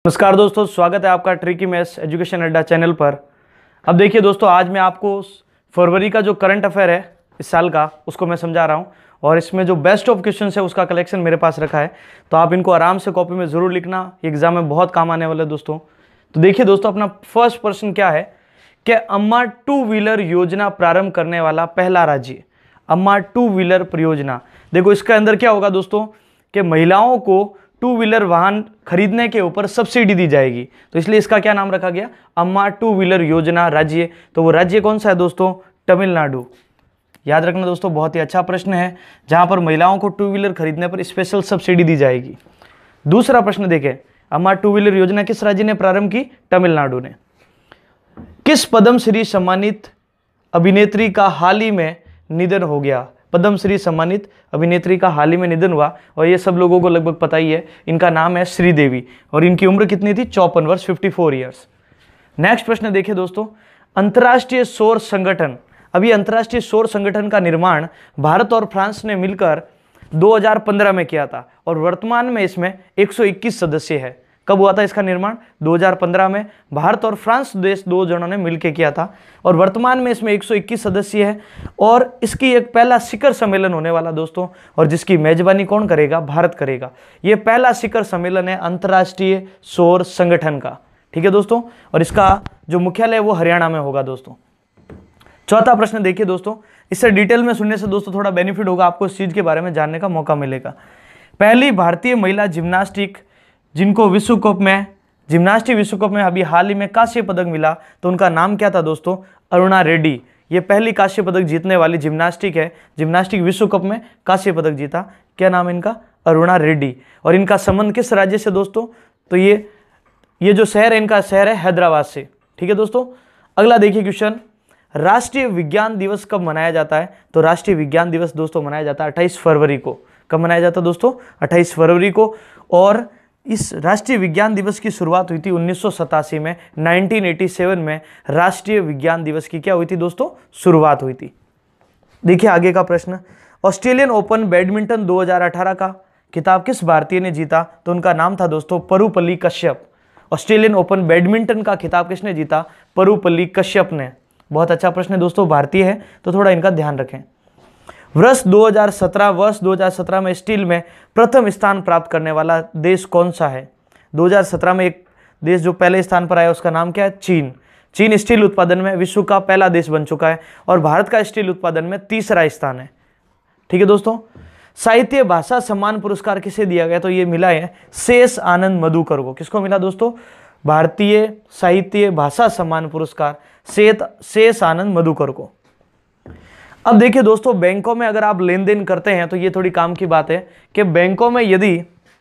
नमस्कार दोस्तों, स्वागत है आपका ट्रिकी मैथ्स एजुकेशन अड्डा चैनल पर। अब देखिए दोस्तों, आज मैं आपको फरवरी का जो करंट अफेयर है इस साल का उसको मैं समझा रहा हूं और इसमें जो बेस्ट ऑफ क्वेश्चन है उसका कलेक्शन मेरे पास रखा है, तो आप इनको आराम से कॉपी में ज़रूर लिखना, एग्जाम में बहुत काम आने वाले दोस्तों। तो देखिए दोस्तों, अपना फर्स्ट प्रश्न क्या है कि अम्मा टू व्हीलर योजना प्रारंभ करने वाला पहला राज्य। अम्मा टू व्हीलर परियोजना, देखो इसके अंदर क्या होगा दोस्तों कि महिलाओं को टू व्हीलर वाहन खरीदने के ऊपर सब्सिडी दी जाएगी, तो इसलिए इसका क्या नाम रखा गया, अम्मा टू व्हीलर योजना राज्य। तो वो राज्य कौन सा है दोस्तों, तमिलनाडु। याद रखना दोस्तों, बहुत ही अच्छा प्रश्न है, जहां पर महिलाओं को टू व्हीलर खरीदने पर स्पेशल सब्सिडी दी जाएगी। दूसरा प्रश्न देखें, अम्मा टू व्हीलर योजना किस राज्य ने प्रारंभ की, तमिलनाडु ने। किस पद्मश्री सम्मानित अभिनेत्री का हाल ही में निधन हो गया। पद्मश्री सम्मानित अभिनेत्री का हाल ही में निधन हुआ और ये सब लोगों को लगभग पता ही है, इनका नाम है श्रीदेवी और इनकी उम्र कितनी थी, 54 वर्ष, 54 ईयर्स। नेक्स्ट प्रश्न देखिए दोस्तों, अंतर्राष्ट्रीय सौर संगठन। अभी अंतर्राष्ट्रीय सौर संगठन का निर्माण भारत और फ्रांस ने मिलकर 2015 में किया था और वर्तमान में इसमें 121 सदस्य है। कब हुआ था इसका निर्माण, 2015 में। भारत और फ्रांस देश दो जनों ने मिलकर किया था और वर्तमान में इसमें 121 सदस्य है और इसकी एक पहला शिखर सम्मेलन होने वाला दोस्तों, और जिसकी मेजबानी कौन करेगा, भारत करेगा। यह पहला शिखर सम्मेलन है अंतर्राष्ट्रीय सौर संगठन का, ठीक है दोस्तों, और इसका जो मुख्यालय है वो हरियाणा में होगा दोस्तों। चौथा प्रश्न देखिए दोस्तों, इससे डिटेल में सुनने से दोस्तों थोड़ा बेनिफिट होगा, आपको इस चीज के बारे में जानने का मौका मिलेगा। पहली भारतीय महिला जिम्नास्टिक जिनको विश्व कप में, जिम्नास्टिक विश्व कप में अभी हाल ही में कांस्य पदक मिला, तो उनका नाम क्या था दोस्तों, अरुणा रेड्डी। ये पहली कांस्य पदक जीतने वाली जिम्नास्टिक है, जिम्नास्टिक विश्व कप में कांस्य पदक जीता। क्या नाम है इनका, अरुणा रेड्डी। और इनका संबंध किस राज्य से दोस्तों, तो ये जो शहर है, इनका शहर है हैदराबाद से, ठीक है दोस्तों। अगला देखिए क्वेश्चन, राष्ट्रीय विज्ञान दिवस कब मनाया जाता है, तो राष्ट्रीय विज्ञान दिवस दोस्तों मनाया जाता है 28 फरवरी को। कब मनाया जाता है दोस्तों, 28 फरवरी को। और इस राष्ट्रीय विज्ञान दिवस की शुरुआत हुई थी 1987 में, 1987 में राष्ट्रीय विज्ञान दिवस की क्या हुई थी दोस्तों, शुरुआत हुई थी। देखिए आगे का प्रश्न, ऑस्ट्रेलियन ओपन बैडमिंटन 2018 का खिताब किस भारतीय ने जीता, तो उनका नाम था दोस्तों Parupalli Kashyap. Australian Open badminton का खिताब किसने जीता, परुपल्ली कश्यप ने। बहुत अच्छा प्रश्न है दोस्तों, भारतीय है तो थोड़ा इनका ध्यान रखें। वर्ष 2017 में स्टील में प्रथम स्थान प्राप्त करने वाला देश कौन सा है। 2017 में एक देश जो पहले स्थान पर आया उसका नाम क्या है, चीन। चीन स्टील उत्पादन में विश्व का पहला देश बन चुका है और भारत का स्टील उत्पादन में तीसरा स्थान है, ठीक है दोस्तों। साहित्य भाषा सम्मान पुरस्कार किसे दिया गया, तो ये मिला है शेष आनंद मधुकर को। किसको मिला दोस्तों, भारतीय साहित्य भाषा सम्मान पुरस्कार शेष आनंद मधुकर को। अब देखिए दोस्तों, बैंकों में अगर आप लेन देन करते हैं तो ये थोड़ी काम की बात है कि बैंकों में यदि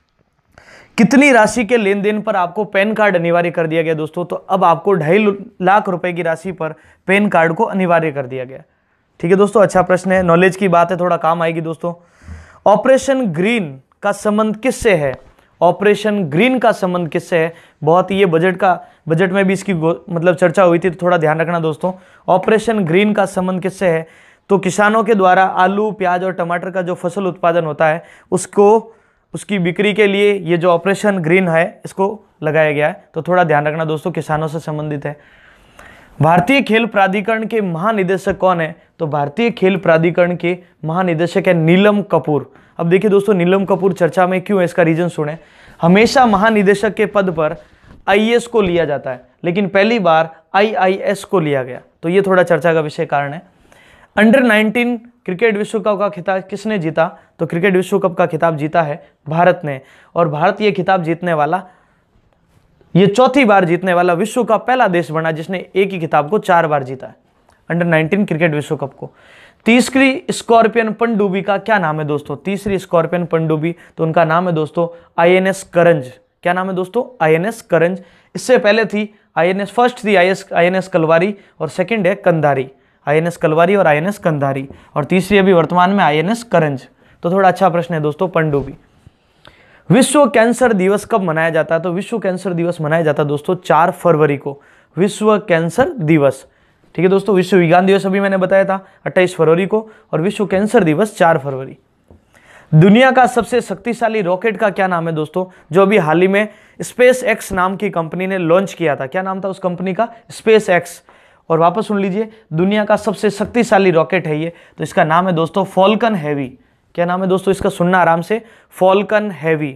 कितनी राशि के लेन देन पर आपको पैन कार्ड अनिवार्य कर दिया गया दोस्तों, तो अब आपको 2.5 लाख रुपए की राशि पर पैन कार्ड को अनिवार्य कर दिया गया, ठीक है दोस्तों। अच्छा प्रश्न है, नॉलेज की बात है, थोड़ा काम आएगी दोस्तों। ऑपरेशन ग्रीन का संबंध किससे है, ऑपरेशन ग्रीन का संबंध किससे है, बहुत ही ये बजट में भी इसकी मतलब चर्चा हुई थी, तो थोड़ा ध्यान रखना दोस्तों। ऑपरेशन ग्रीन का संबंध किससे है, तो किसानों के द्वारा आलू, प्याज और टमाटर का जो फसल उत्पादन होता है उसकी बिक्री के लिए ये जो ऑपरेशन ग्रीन है इसको लगाया गया है, तो थोड़ा ध्यान रखना दोस्तों, किसानों से संबंधित है। भारतीय खेल प्राधिकरण के महानिदेशक कौन है, तो भारतीय खेल प्राधिकरण के महानिदेशक है नीलम कपूर। अब देखिए दोस्तों, नीलम कपूर चर्चा में क्यों है, इसका रीजन सुने। हमेशा महानिदेशक के पद पर आईएएस को लिया जाता है, लेकिन पहली बार आईआईएस को लिया गया, तो ये थोड़ा चर्चा का विषय कारण है। अंडर 19 क्रिकेट विश्व कप का खिताब किसने जीता, तो क्रिकेट विश्व कप का खिताब जीता है भारत ने, और भारत ये खिताब जीतने वाला, ये चौथी बार जीतने वाला विश्व का पहला देश बना जिसने एक ही खिताब को 4 बार जीता है, अंडर 19 क्रिकेट विश्व कप को। तीसरी स्कॉर्पियन पनडुब्बी का क्या नाम है दोस्तों, तीसरी स्कॉर्पियन पनडुब्बी, तो उनका नाम है दोस्तों आईएनएस करंज। क्या नाम है दोस्तों, आईएनएस करंज। इससे पहले थी आईएनएस, फर्स्ट थी आईएनएस कलवारी और सेकंड है कंधारी, आईएनएस कलवारी और आईएनएस कंधारी, और तीसरी अभी वर्तमान में आईएनएस करंज। तो थोड़ा अच्छा प्रश्न है दोस्तों, पनडुब्बी। विश्व कैंसर दिवस कब मनाया जाता है, तो विश्व कैंसर दिवस मनाया जाता है दोस्तों 4 फरवरी को, विश्व कैंसर दिवस, ठीक है दोस्तों। विश्व विज्ञान दिवस अभी मैंने बताया था 28 फरवरी को, और विश्व कैंसर दिवस 4 फरवरी। दुनिया का सबसे शक्तिशाली रॉकेट का क्या नाम है दोस्तों, जो अभी हाल ही में स्पेस एक्स नाम की कंपनी ने लॉन्च किया था। क्या नाम था उस कंपनी का? SpaceX. और वापस सुन लीजिए, दुनिया का सबसे शक्तिशाली रॉकेट है ये, तो इसका नाम है दोस्तों फॉल्कन हैवी। क्या नाम है दोस्तों इसका? सुनना आराम से, फॉल्कन हैवी।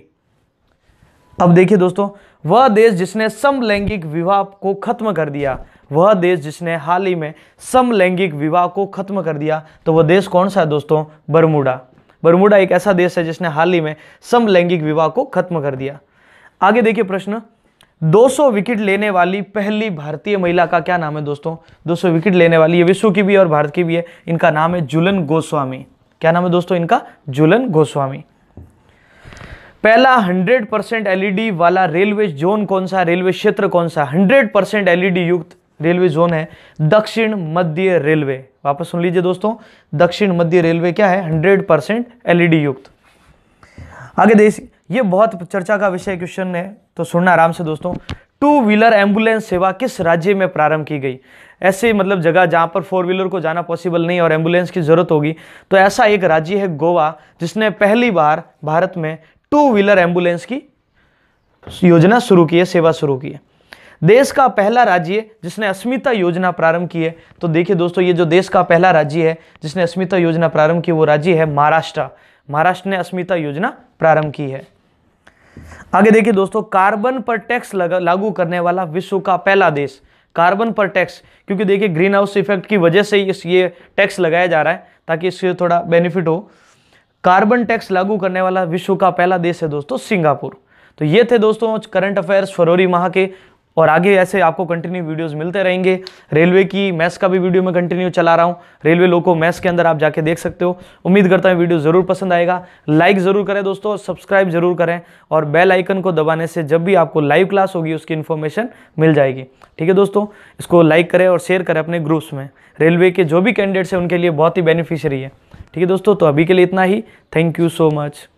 अब देखिए दोस्तों, वह देश जिसने समलैंगिक विवाह को खत्म कर दिया, वह देश जिसने हाल ही में समलैंगिक विवाह को खत्म कर दिया, तो वह देश कौन सा है दोस्तों? बरमूडा। बरमूडा एक ऐसा देश है जिसने हाल ही में समलैंगिक विवाह को खत्म कर दिया। आगे देखिए प्रश्न, 200 विकेट लेने वाली पहली भारतीय महिला का क्या नाम है दोस्तों? 200 विकेट लेने वाली, ये विश्व की भी है और भारत की भी है, इनका नाम है झूलन गोस्वामी। क्या नाम है दोस्तों इनका? झूलन गोस्वामी। पहला 100% एलईडी वाला रेलवे जोन कौन सा? रेलवे क्षेत्र कौन सा? 100% एलईडी युक्त रेलवे जोन है दक्षिण मध्य रेलवे। वापस सुन लीजिए दोस्तों, दक्षिण मध्य रेलवे क्या है? 100% एलईडी युक्त। आगे देखिए, ये बहुत चर्चा का विषय क्वेश्चन है, तो सुनना आराम से दोस्तों। 2 व्हीलर एम्बुलेंस सेवा किस राज्य में प्रारंभ की गई? ऐसे मतलब जगह जहां पर 4 व्हीलर को जाना पॉसिबल नहीं और एम्बुलेंस की जरूरत होगी, तो ऐसा एक राज्य है गोवा, जिसने पहली बार भारत में 2 व्हीलर एम्बुलेंस की योजना शुरू की है, सेवा शुरू की है। देश का पहला राज्य जिसने अस्मिता योजना प्रारंभ की है, तो देखिए दोस्तों, ये जो देश का पहला राज्य है जिसने अस्मिता योजना प्रारंभ की, वो राज्य है महाराष्ट्र। महाराष्ट्र ने अस्मिता योजना प्रारंभ की है। आगे देखिए दोस्तों, कार्बन पर टैक्स लागू करने वाला विश्व का पहला देश। कार्बन पर टैक्स, क्योंकि देखिए ग्रीन हाउस इफेक्ट की वजह से ये टैक्स लगाया जा रहा है ताकि इससे थोड़ा बेनिफिट हो। कार्बन टैक्स लागू करने वाला विश्व का पहला देश है दोस्तों सिंगापुर। तो ये थे दोस्तों करंट अफेयर्स फरवरी माह के, और आगे ऐसे आपको कंटिन्यू वीडियोस मिलते रहेंगे। रेलवे की मैथ्स का भी वीडियो मैं कंटिन्यू चला रहा हूँ, रेलवे लोको मैथ्स के अंदर आप जाके देख सकते हो। उम्मीद करता हूँ वीडियो जरूर पसंद आएगा। लाइक जरूर करें दोस्तों, सब्सक्राइब जरूर करें, और बेल आइकन को दबाने से जब भी आपको लाइव क्लास होगी उसकी इन्फॉर्मेशन मिल जाएगी। ठीक है दोस्तों, इसको लाइक करें और शेयर करें अपने ग्रुप्स में। रेलवे के जो भी कैंडिडेट्स हैं उनके लिए बहुत ही बेनिफिशियरी है। ठीक है दोस्तों, तो अभी के लिए इतना ही। Thank you so much.